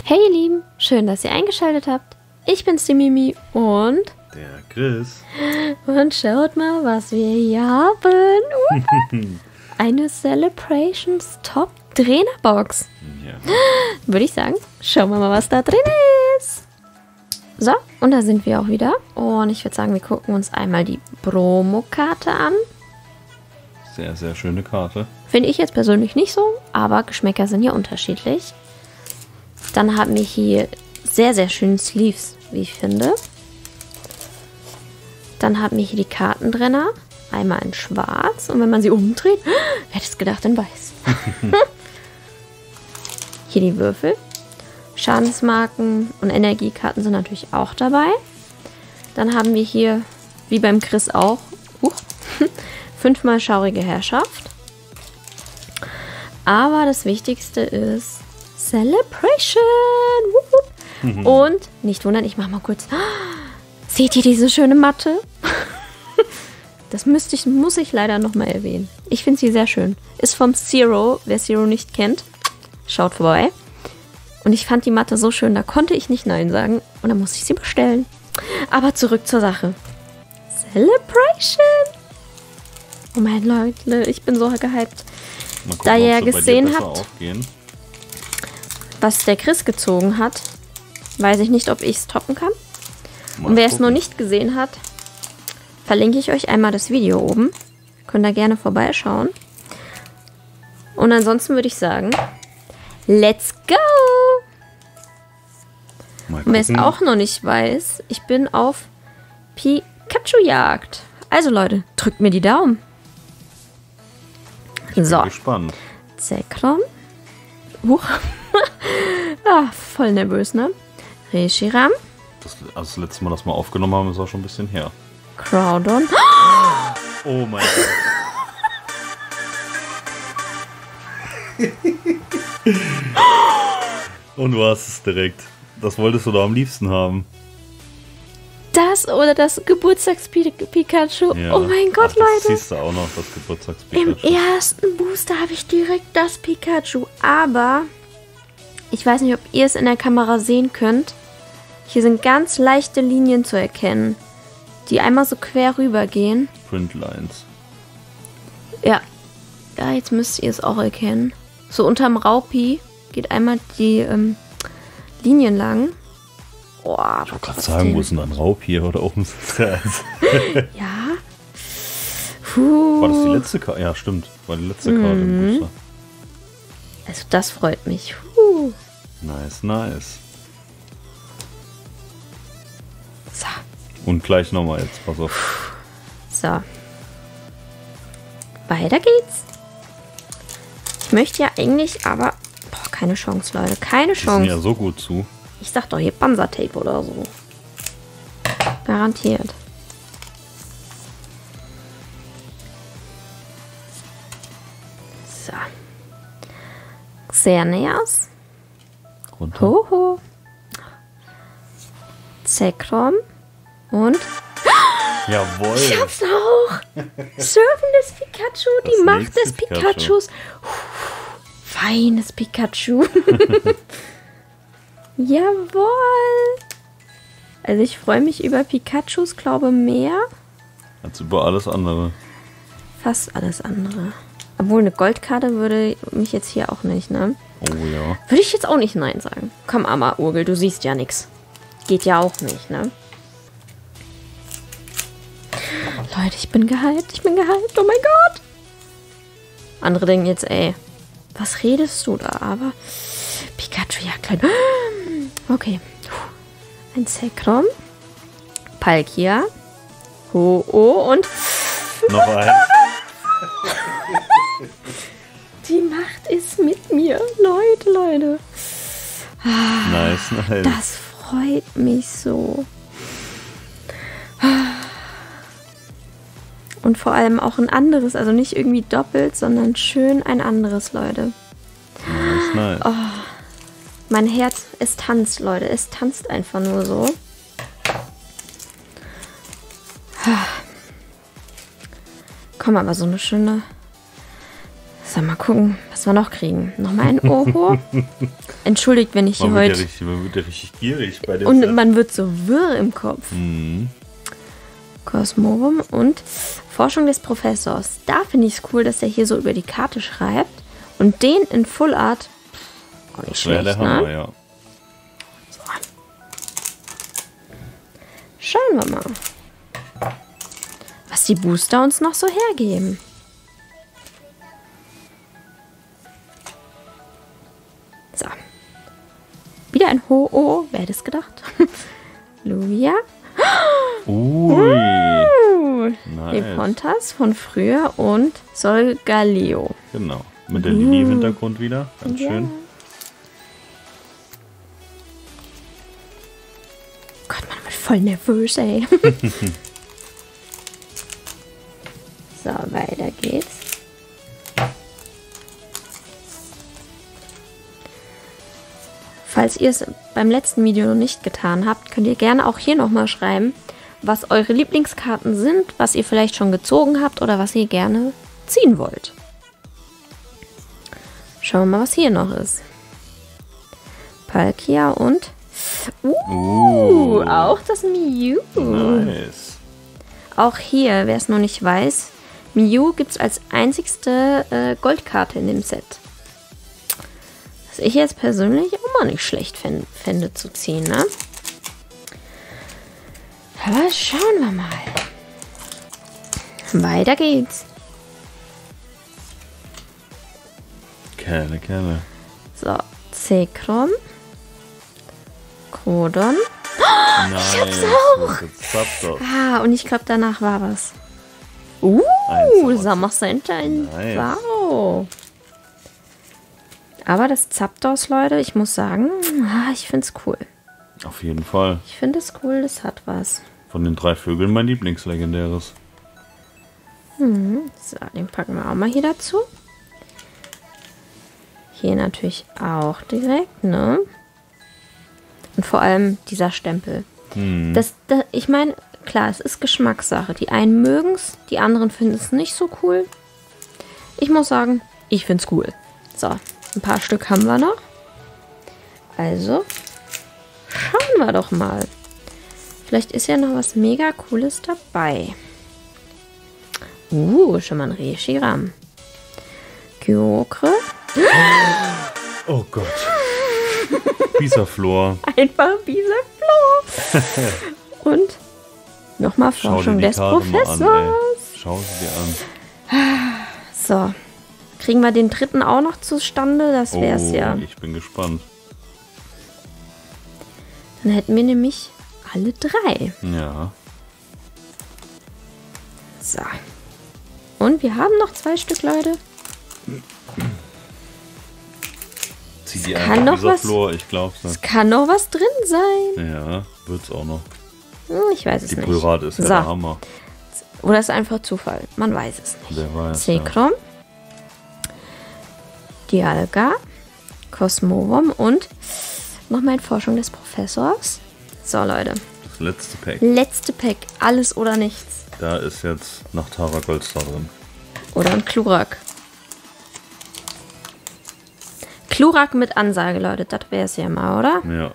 Hey ihr Lieben, schön, dass ihr eingeschaltet habt. Ich bin's, die Mimi und der Chris. Und schaut mal, was wir hier haben. Eine Celebrations Top Trainerbox. Ja. Würde ich sagen, schauen wir mal, was da drin ist. So, und da sind wir auch wieder. Und ich würde sagen, wir gucken uns einmal die Promokarte an. Sehr, sehr schöne Karte. Finde ich jetzt persönlich nicht so, aber Geschmäcker sind ja unterschiedlich. Dann haben wir hier sehr, sehr schöne Sleeves, wie ich finde. Dann haben wir hier die Kartentrenner. Einmal in schwarz. Und wenn man sie umdreht, wer hätte es gedacht, in weiß. Hier die Würfel. Schadensmarken und Energiekarten sind natürlich auch dabei. Dann haben wir hier, wie beim Chris auch, 5-mal schaurige Herrschaft. Aber das Wichtigste ist Celebration. Und nicht wundern, ich mache mal kurz. Seht ihr diese schöne Matte? Das muss ich leider nochmal erwähnen. Ich finde sie sehr schön. Ist vom Zero. Wer Zero nicht kennt, schaut vorbei. Und ich fand die Matte so schön, da konnte ich nicht Nein sagen. Und dann musste ich sie bestellen. Aber zurück zur Sache. Celebration. Oh mein Leute, ich bin so gehypt. Gucken, da ihr ja so gesehen habt, was der Chris gezogen hat, weiß ich nicht, ob ich es toppen kann. Und wer es noch nicht gesehen hat, verlinke ich euch einmal das Video oben. Könnt da gerne vorbeischauen. Und ansonsten würde ich sagen, let's go! Und wer es auch noch nicht weiß, ich bin auf Pikachu-Jagd. Also Leute, drückt mir die Daumen. Ich bin gespannt. Zekrom. Voll nervös, ne? Reshiram. Das letzte Mal, dass wir aufgenommen haben, ist auch schon ein bisschen her. Crowdon. Oh mein Gott. Und du hast es direkt. Das wolltest du doch am liebsten haben. Das oder das Geburtstags-Pikachu. Ja. Oh mein Gott, Leute. Leute. Siehst du auch noch, das Geburtstags-Pikachu. Im ersten Booster habe ich direkt das Pikachu. Aber ich weiß nicht, ob ihr es in der Kamera sehen könnt. Hier sind ganz leichte Linien zu erkennen, die einmal so quer rüber gehen. Printlines. Ja. Ja, jetzt müsst ihr es auch erkennen. So unterm Raupi geht einmal die Linien lang. Boah, ich wollte gerade sagen, wo ist denn ein Raub hier oder oben? Ja. War das die letzte Karte? Ja, stimmt. War die letzte Karte im Booster. Also das freut mich. Nice, nice. So. Und gleich nochmal jetzt, pass auf. So. Weiter geht's. Ich möchte ja eigentlich, aber keine Chance, Leute. Keine Die Chance. sind ja so gut zu. Ich sag doch hier Panzertape oder so. Garantiert. So. Xerneas. Runter. Hoho. Zekrom. Und Jawohl. ich hab's auch. Surfendes Pikachu. Die Das Macht nächste des Pikachus. Feines Pikachu. Jawohl. Also ich freue mich über Pikachus, glaube mehr. Als über alles andere. Fast alles andere. Obwohl eine Goldkarte würde mich jetzt hier auch nicht, ne? Oh ja. Würde ich jetzt auch nicht Nein sagen. Komm, Amma Urgel, du siehst ja nichts. Geht ja auch nicht, ne? Leute, ich bin gehypt. Ich bin gehypt. Oh mein Gott. Andere denken jetzt, ey, was redest du da? Aber Pikachu, ja klar. Okay. Ein Zekrom. Palkia. Ho-Oh und Noch ein. die Macht ist mit mir. Leute. Nice, nice. Das freut mich so. Und vor allem auch ein anderes, also nicht irgendwie doppelt, sondern schön ein anderes, Leute. Nice, nice. Oh, mein Herz, es tanzt, Leute. Es tanzt einfach nur so. Komm, aber so eine schöne So, mal gucken, was wir noch kriegen. Nochmal ein Oho. Entschuldigt, wenn ich hier heute... Man wird ja richtig gierig bei dem Und Set. man wird so wirr im Kopf. Cosmovum und Forschung des Professors. Da finde ich es cool, dass er hier so über die Karte schreibt. Und den in Full Art. Auch nicht schlecht, der Hammer, ne? ja. So. Schauen wir mal, was die Booster uns noch so hergeben. So. Wieder ein Ho-Oh. Wer hätte es gedacht? Lugia. Ui. Nice. Lepontas von früher und Solgaleo. Genau. Mit der Linie im Hintergrund wieder. Ganz schön. Gott, man wird voll nervös, ey. So, weiter geht's. Falls ihr es beim letzten Video noch nicht getan habt, könnt ihr gerne auch hier nochmal schreiben, was eure Lieblingskarten sind, was ihr vielleicht schon gezogen habt oder was ihr gerne ziehen wollt. Schauen wir mal, was hier noch ist. Palkia und... auch das Mew. Nice. Auch hier, wer es noch nicht weiß, Mew gibt es als einzigste Goldkarte in dem Set. Was ich jetzt persönlich auch mal nicht schlecht fände zu ziehen, ne? Aber schauen wir mal. Weiter geht's. Gerne. So, Zekrom. Codon. Nice. Ich hab's auch. Zapdos. Ah, und ich glaube, danach war was. Summer Center in Nice. Wow. Aber das Zapdos, Leute, ich muss sagen, ich finde es cool. Auf jeden Fall. Ich finde es cool, das hat was. Von den 3 Vögeln mein Lieblingslegendäres. So, den packen wir auch mal hier dazu. Hier natürlich auch direkt, ne? Und vor allem dieser Stempel. Ich meine, klar, es ist Geschmackssache. Die einen mögen es, die anderen finden es nicht so cool. Ich muss sagen, ich finde es cool. So, ein paar Stück haben wir noch. Also, schauen wir doch mal. Vielleicht ist ja noch was mega Cooles dabei. Schon mal ein Reshiram. Kyokre. Oh Gott. Bisaflor. Einfach Bisaflor. Und nochmal Forschung des Professors. Schau sie dir an. So. Kriegen wir den dritten auch noch zustande? Das wär's ja. Ich bin gespannt. Dann hätten wir nämlich alle 3. Ja. So. Und wir haben noch 2 Stück, Leute. Zieh die kann einfach noch was- Bisaflor, ich glaub's Es nicht. kann noch was drin sein. Ja, wird's auch noch. Ich weiß es Die nicht. Pulrad ist ja So. der Hammer. Oder ist einfach Zufall. Man weiß es nicht. Wer weiß. Ja. Zekrom. Dialga. Cosmovum und nochmal in Forschung des Professors. So, Leute. Das letzte Pack. Letzte Pack. Alles oder nichts. Da ist jetzt noch Tara Goldstar drin. Oder ein Klurak. Klurak mit Ansage, Leute. Das wäre es ja mal, oder? Ja.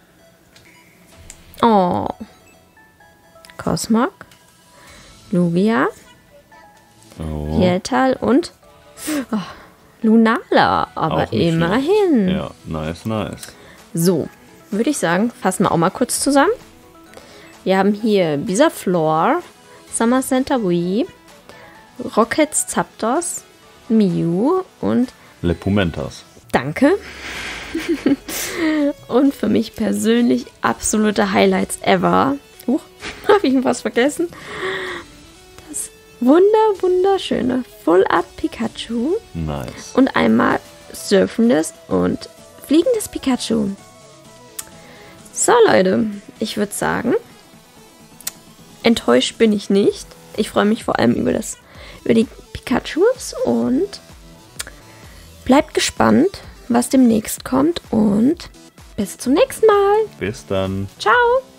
Oh. Cosmog. Lugia. Oh. Yeltal und Lunala. Aber Auch nicht immerhin. Ja, nice. So, würde ich sagen, fassen wir auch mal kurz zusammen. Wir haben hier Bisaflor, Summer Center Wii, Rockets Zapdos, Mew und Lepumentas. Danke. Und für mich persönlich absolute Highlights ever. Habe ich was vergessen? Das wunderschöne Full Art Pikachu Nice. und einmal surfendes und fliegendes Pikachu. So, Leute, ich würde sagen, enttäuscht bin ich nicht. Ich freue mich vor allem über die Pikachus und bleibt gespannt, was demnächst kommt und bis zum nächsten Mal. Bis dann. Ciao!